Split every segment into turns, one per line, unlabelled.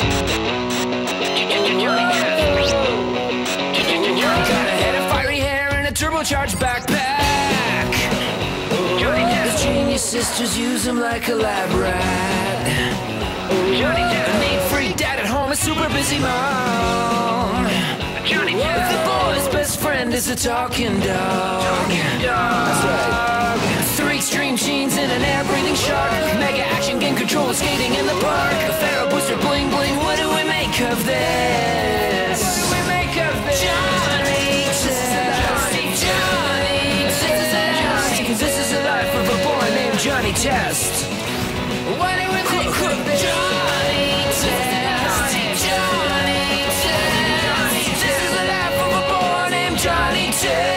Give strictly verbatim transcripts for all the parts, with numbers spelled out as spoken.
Got a head of fiery hair and a turbocharged backpack. The genius sisters use him like a lab rat. A neat-free dad at home, a super busy mom. The boy's best friend is a talking dog. That's right. Three extreme genes in an air-breathing shark. Mega action game control skating in the park. A Pharaoh booster bling bling. What do we make of this? What do we make of this? Johnny Test. Johnny Test. This is the life of a boy named Johnny Test. What do we make of this? Johnny Test. Johnny Test. This is the life of a boy named Johnny Test.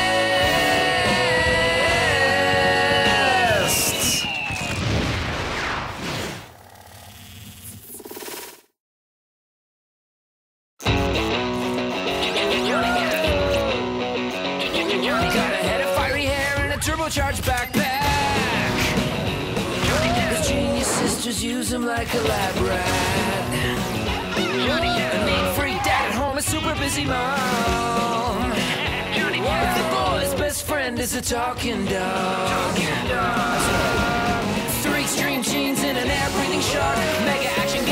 Turbocharged backpack. The genius sisters use him like a lab rat. A neat-free dad at home, a super busy mom. The boy's best friend is a talking dog. Three extreme genes in an air-breathing shark. Mega action